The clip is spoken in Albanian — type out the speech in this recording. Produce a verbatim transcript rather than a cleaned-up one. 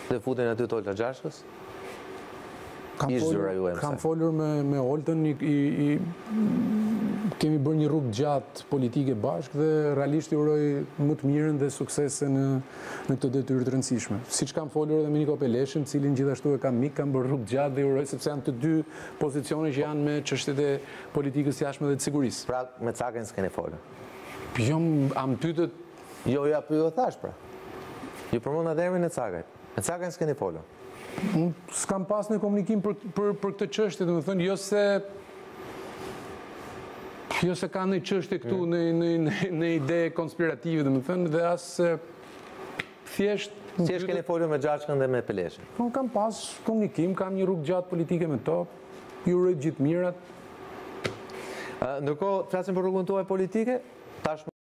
Dhe futen aty Tolta Gjashkës? Kam Ishtë zyra ju e folur, kam mëse. folur me, me Oltën, i, i, i, kemi bërë një rrugë gjatë politike bashkë dhe realisht i uroj më të mirën dhe suksese në, në këtë detyrë të rëndësishme. Siç kam folur edhe me Niko Peleshin, cilin gjithashtu e kam mik, kam bërë rrugë gjatë dhe i uroj sepse janë të dy pozicione që janë me çështjet e politikës jashtme dhe të sigurisë. Pra, me Cakën s'keni folur? Jo, am pyetët. Jo, ja pyet thash pra. Ju përmend atë emrin e Cakajt. Me Cakën s'keni folur? Unë s'kam pas në komunikim për, për, për këtë çështje, domethënë jo se jo se ka një çështje këtu mm. në, në, në, në ide konspirative, domethënë, dhe as thjesht Si keni folur me Gjashkën dhe me Peleshin? Unë kam pas komunikim, kam një rrugë gjatë politike me to, ju uroj gjithë mirat. Ndërkohë, flasim për rrugën tuaj politike, tash